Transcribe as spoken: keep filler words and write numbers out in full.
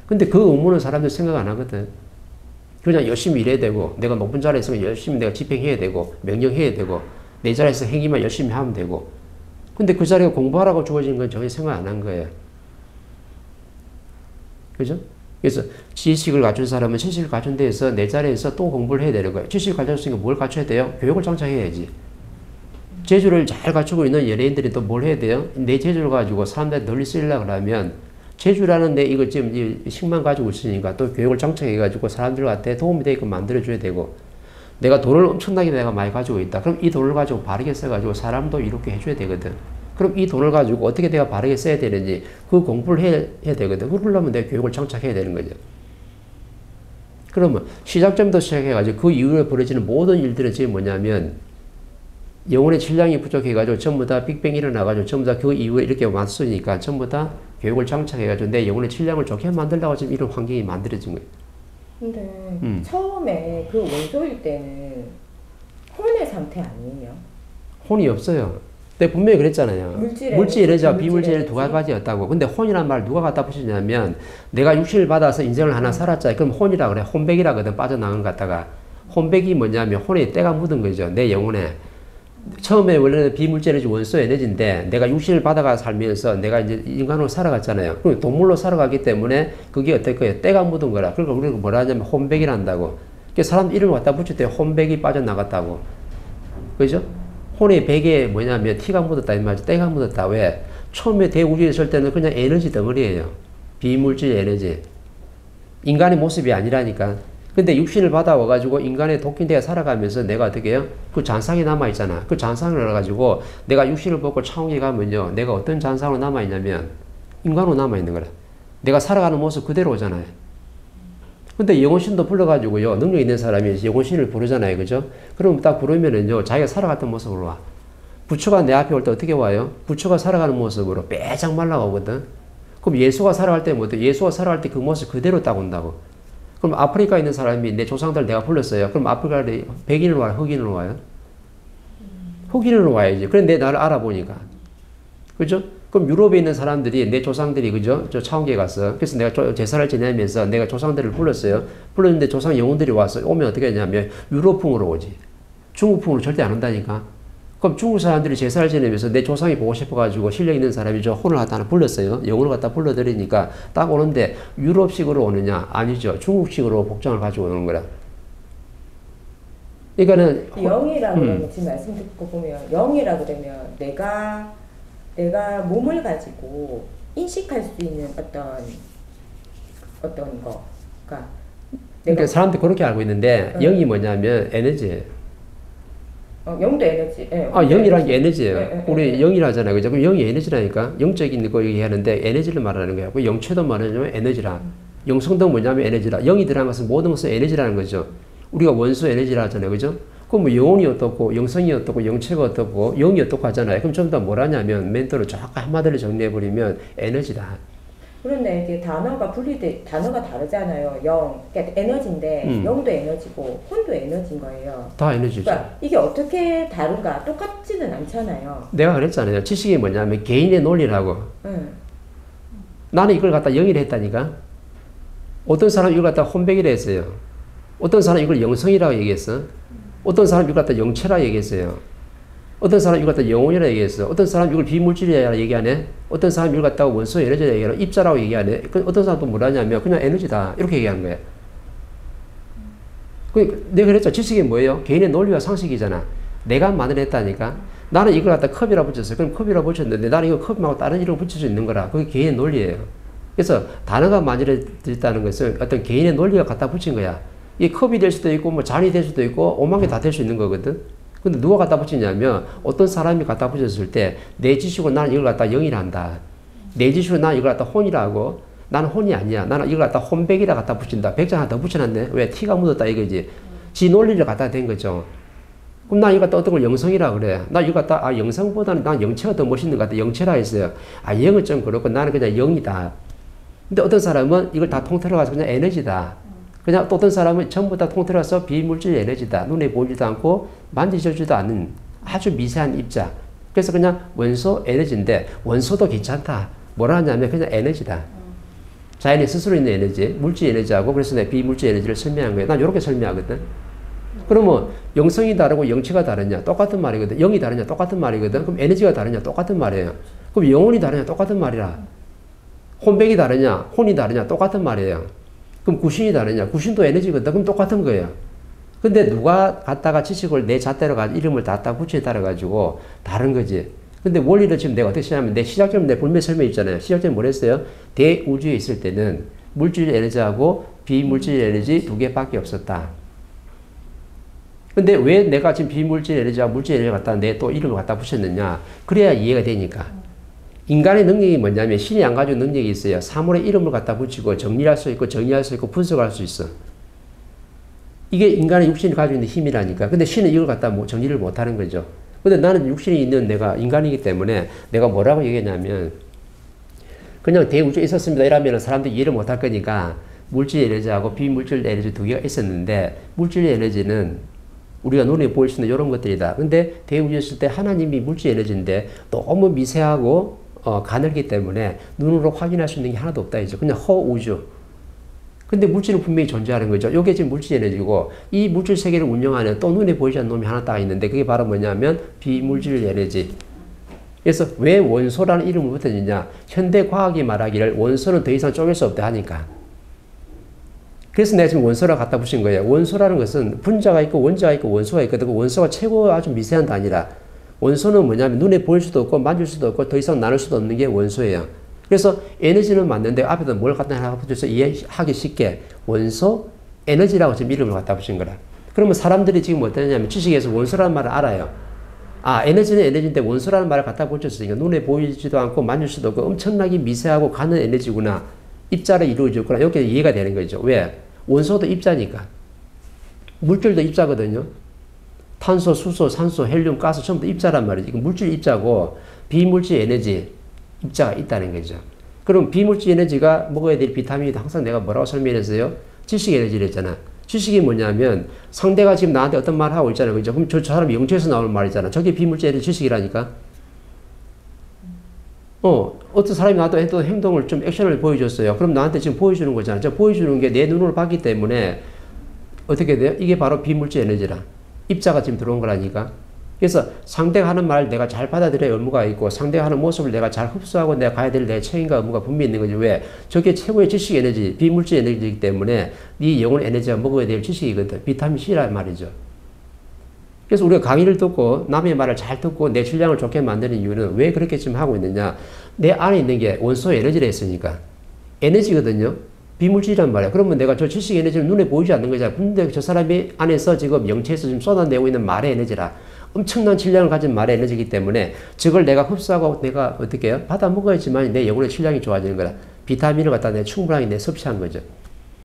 근데 그 의무는 사람들 생각 안 하거든. 그냥 열심히 일해야 되고, 내가 높은 자리에 있으면 열심히 내가 집행해야 되고, 명령해야 되고, 내 자리에서 행위만 열심히 하면 되고. 근데 그 자리가 공부하라고 주어진 건 전혀 생각 안 한 거예요. 그죠? 그래서 지식을 갖춘 사람은 지식을 갖춘 데에서 내 자리에서 또 공부를 해야 되는 거예요. 지식을 갖췄으니까 뭘 갖춰야 돼요? 교육을 장착해야지. 재주를 잘 갖추고 있는 연예인들이 또 뭘 해야 돼요? 내 재주를 가지고 사람들한테 널리 쓰려고 하면 재주라는 내 이거 지금 식만 가지고 있으니까 또 교육을 장착해가지고 사람들한테 도움이 되게끔 만들어줘야 되고, 내가 돈을 엄청나게 내가 많이 가지고 있다. 그럼 이 돈을 가지고 바르게 써가지고 사람도 이렇게 해줘야 되거든. 그럼 이 돈을 가지고 어떻게 내가 바르게 써야 되는지 그 공부를 해야, 해야 되거든. 그러려면 내가 교육을 장착해야 되는 거죠. 그러면 시작점부터 시작해가지고 그 이후에 벌어지는 모든 일들은 지금 뭐냐면 영혼의 질량이 부족해가지고 전부 다 빅뱅이 일어나가지고 전부 다 그 이후에 이렇게 왔으니까 전부 다 교육을 장착해가지고 내 영혼의 질량을 좋게 만들려고 지금 이런 환경이 만들어진 거예요. 근데 음. 처음에 그 원소일 때는 혼의 상태 아니에요? 혼이 없어요. 내가 분명히 그랬잖아요. 물질 물질 에너지와 에너지, 비물질 물질 두 가지였다고. 근데 혼이란 말 누가 갖다 붙이냐면 내가 육신을 받아서 인생을 하나 살았잖아요. 그럼 혼이라 그래. 혼백이라거든. 빠져나간 것 같다가. 혼백이 뭐냐면 혼에 때가 묻은 거죠. 내 영혼에. 처음에 원래는 비물질 에너지 원소 에너지인데 내가 육신을 받아가 살면서 내가 이제 인간으로 살아갔잖아요. 그럼 동물로 살아가기 때문에 그게 어떨 거예요? 때가 묻은 거라. 그러니까 우리가 뭐라 하냐면 혼백이란다고. 그래서 사람 이름을 갖다 붙일 때 혼백이 빠져나갔다고. 그죠? 혼의 백에 뭐냐면 티가 묻었다 이 말이지. 때가 묻었다. 왜? 처음에 대우주에 있을 때는 그냥 에너지 덩어리예요. 비물질 에너지. 인간의 모습이 아니라니까. 근데 육신을 받아와가지고 인간의 독신대에 살아가면서 내가 어떻게 해요? 그 잔상이 남아있잖아. 그 잔상을 알아가지고 내가 육신을 벗고 차원에 가면요. 내가 어떤 잔상으로 남아있냐면 인간으로 남아있는 거라. 내가 살아가는 모습 그대로 오잖아요. 근데 영혼신도 불러가지고요. 능력 있는 사람이 영혼신을 부르잖아요. 그죠? 그럼 딱 부르면은요. 자기가 살아갔던 모습으로 와. 부처가 내 앞에 올 때 어떻게 와요? 부처가 살아가는 모습으로 빼짝 말라오거든. 그럼 예수가 살아갈 때 뭐든 예수가 살아갈 때 그 모습 그대로 딱 온다고. 그럼 아프리카에 있는 사람이 내 조상들 내가 불렀어요. 그럼 아프리카에 백인으로 와요? 흑인으로 와요? 흑인으로 와야지. 그래 내 나를 알아보니까. 그죠? 그럼 유럽에 있는 사람들이 내 조상들이 그죠? 저 차원계에 갔어. 그래서 내가 제사를 지내면서 내가 조상들을 불렀어요. 불렀는데 조상 영혼들이 와서 오면 어떻게 하냐면 유럽풍으로 오지. 중국풍으로 절대 안 온다니까. 그럼 중국 사람들이 제사를 지내면서 내 조상이 보고 싶어가지고 실력 있는 사람이 저 혼을 갖다 하나 불렀어요. 영혼을 갖다 불러드리니까 딱 오는데 유럽식으로 오느냐? 아니죠. 중국식으로 복장을 가지고 오는 거라. 그러니까는 영이라 그러면 음. 지금 말씀 듣고 보면 영이라 그러면 내가 내가 몸을 가지고 인식할 수 있는 어떤 어떤 거. 그러니까, 그러니까 사람들이 그렇게 알고 있는데 응. 영이 뭐냐면 에너지예요. 어, 영도 에너지. 예, 아, 영이라는 게 에너지예요. 예, 예, 우리 예. 영이라잖아요. 그죠? 그럼 영이 에너지라니까. 영적인 거 얘기하는데 에너지를 말하는 거야. 그 영체도 말하냐면 에너지라. 영성도 뭐냐면 에너지라. 영이 들어간 것은 모든 것은 에너지라는 거죠. 우리가 원소 에너지라 하잖아요. 그죠? 그럼 뭐 영혼이 어떻고, 영성이 어떻고, 영체가 어떻고, 영이 어떻고 하잖아요. 그럼 전부 다 뭐라냐면 멘토를 쫙 한마디로 정리해버리면 에너지다. 그런데 이게 단어가 분리돼, 단어가 다르잖아요. 영, 그러니까 에너지인데 음. 영도 에너지고 혼도 에너지인 거예요. 다 에너지죠. 그러니까 이게 어떻게 다른가? 똑같지는 않잖아요. 내가 그랬잖아요. 지식이 뭐냐면 개인의 논리라고. 응. 나는 이걸 갖다 영이라 했다니까. 어떤 사람은 이걸 갖다 혼백이라 했어요. 어떤 사람은 이걸 영성이라고 얘기했어. 어떤 사람은 이걸 갖다 영체라고 얘기했어요. 어떤 사람은 이걸 갖다 영혼이라고 얘기했어. 어떤 사람은 이걸 비물질이라고 얘기하네. 어떤 사람은 이걸 갖다가 원소 에너지라고 얘기하네. 입자라고 얘기하네. 어떤 사람은 또 뭐라냐면 그냥 에너지다. 이렇게 얘기하는 거야. 그 내가 그랬죠. 지식이 뭐예요? 개인의 논리와 상식이잖아. 내가 만들어냈다니까. 나는 이걸 갖다 컵이라 붙였어. 그럼 컵이라 붙였는데 나는 이거 컵 말고 다른 이름 붙일 수 있는 거라. 그게 개인의 논리예요. 그래서 단어가 만들어졌다는 것은 어떤 개인의 논리가 갖다 붙인 거야. 이 컵이 될 수도 있고 뭐 잔이 될 수도 있고 오만 개 다 될 수 있는 거거든. 근데 누가 갖다 붙이냐면 어떤 사람이 갖다 붙였을 때 내 지식으로 나는 이걸 갖다 영이라 한다. 내 지식으로 나는 이걸 갖다 혼이라 하고 나는 혼이 아니야. 나는 이걸 갖다 혼백이라 갖다 붙인다. 백장 하나 더 붙여놨네. 왜? 티가 묻었다 이거지. 지 논리를 갖다 댄 거죠. 그럼 나 이거 갖다 어떤 걸 영성이라 그래. 나 이거 갖다 아 영성보다는 난 영체가 더 멋있는 것 같아. 영체라 했어요. 아 영은 좀 그렇고 나는 그냥 영이다. 근데 어떤 사람은 이걸 다 통틀어가서 그냥 에너지다. 그냥 또 어떤 사람은 전부 다 통틀어서 비물질 에너지다. 눈에 보이지도 않고 만지지도 않는 아주 미세한 입자. 그래서 그냥 원소 에너지인데 원소도 괜찮다. 뭐라 하냐면 그냥 에너지다. 자연이 스스로 있는 에너지, 물질 에너지하고 그래서 내 비물질 에너지를 설명한 거예요. 난 이렇게 설명하거든. 그러면 영성이 다르고 영치가 다르냐? 똑같은 말이거든. 영이 다르냐? 똑같은 말이거든. 그럼 에너지가 다르냐? 똑같은 말이에요. 그럼 영혼이 다르냐? 똑같은 말이라. 혼백이 다르냐? 혼이 다르냐? 똑같은 말이에요. 그럼 구신이 다르냐? 구신도 에너지거든. 그럼 똑같은 거예요. 근데 누가 갖다가 지식을 내 잣대로 가지고 이름을 갖다 붙여 따라가지고 다른 거지. 근데 원리를 지금 내가 어떻게 시작하면 내 시작점 내 불매 설명 있잖아요. 시작점이 뭐랬어요? 대우주에 있을 때는 물질 에너지하고 비물질 에너지 두 개밖에 없었다. 근데 왜 내가 지금 비물질 에너지와 물질 에너지를 갖다 내 또 이름을 갖다 붙였느냐? 그래야 이해가 되니까. 인간의 능력이 뭐냐면 신이 안 가지고 능력이 있어요. 사물의 이름을 갖다 붙이고 정리할 수 있고 정의할 수 있고 분석할 수 있어. 이게 인간의 육신이 가지고 있는 힘이라니까. 근데 신은 이걸 갖다 뭐 정리를 못하는 거죠. 근데 나는 육신이 있는 내가 인간이기 때문에 내가 뭐라고 얘기했냐면 그냥 대우주에 있었습니다 이러면 사람들이 이해를 못할 거니까 물질 에너지하고 비물질 에너지 두 개가 있었는데 물질 에너지는 우리가 눈에 보일 수 있는 이런 것들이다. 근데 대우주에 있을 때 하나님이 물질 에너지인데 너무 미세하고 어, 가늘기 때문에 눈으로 확인할 수 있는 게 하나도 없다 이죠. 그냥 허우주. 근데 물질은 분명히 존재하는 거죠. 이게 지금 물질 에너지고 이 물질 세계를 운영하는 또 눈에 보이지 않는 놈이 하나 딱 있는데 그게 바로 뭐냐면 비물질 에너지. 그래서 왜 원소라는 이름을 붙였느냐. 현대 과학이 말하기를 원소는 더 이상 쪼갤 수 없다 하니까. 그래서 내가 지금 원소라고 갖다 붙인 거예요. 원소라는 것은 분자가 있고 원자가 있고 원소가 있거든. 그 원소가 최고 아주 미세한 단위라. 원소는 뭐냐면 눈에 보일 수도 없고 만질 수도 없고 더 이상 나눌 수도 없는 게 원소예요. 그래서 에너지는 맞는데 앞에다 뭘 갖다 하나 붙여서 이해하기 쉽게 원소 에너지라고 지금 이름을 갖다 붙인 거라. 그러면 사람들이 지금 어떠냐면 지식에서 원소라는 말을 알아요. 아, 에너지는 에너지인데 원소라는 말을 갖다 붙였으니까 눈에 보이지도 않고 만질 수도 없고 엄청나게 미세하고 가는 에너지구나. 입자로 이루어졌구나. 이렇게 이해가 되는 거죠. 왜? 원소도 입자니까. 물질도 입자거든요. 탄소, 수소, 산소, 헬륨, 가스 전부 다 입자란 말이지. 이건 물질 입자고 비물질 에너지 입자가 있다는 거죠. 그럼 비물질 에너지가 먹어야 될 비타민이 항상 내가 뭐라고 설명했어요? 지식 에너지를 했잖아. 지식이 뭐냐면 상대가 지금 나한테 어떤 말을 하고 있잖아요. 그죠? 그럼 저, 저 사람이 영체에서 나오는 말이잖아. 저게 비물질 에너지 지식이라니까. 어, 어떤 사람이 나한테 했던 행동을 좀 액션을 보여줬어요. 그럼 나한테 지금 보여주는 거잖아. 저 보여주는 게 내 눈으로 봤기 때문에 어떻게 돼요? 이게 바로 비물질 에너지라. 입자가 지금 들어온 거라니까. 그래서 상대가 하는 말 내가 잘 받아들여야 의무가 있고 상대가 하는 모습을 내가 잘 흡수하고 내가 가야 될 내 책임과 의무가 분명히 있는 거지. 왜? 저게 최고의 지식 에너지, 비물질 에너지이기 때문에 네 영혼 에너지가 먹어야 될 지식이거든. 비타민 C란 말이죠. 그래서 우리가 강의를 듣고 남의 말을 잘 듣고 내 질량을 좋게 만드는 이유는 왜 그렇게 지금 하고 있느냐. 내 안에 있는 게 원소 에너지라 했으니까. 에너지거든요. 비물질이란 말이야. 그러면 내가 저 지식 에너지는 눈에 보이지 않는 거잖아. 근데 저 사람이 안에서 지금 영체에서 지금 쏟아내고 있는 말의 에너지라. 엄청난 질량을 가진 말의 에너지이기 때문에 저걸 내가 흡수하고 내가 어떻게 해요? 받아 먹어야지만 내 영혼의 질량이 좋아지는 거라. 비타민을 갖다 내 충분하게 내 섭취한 거죠.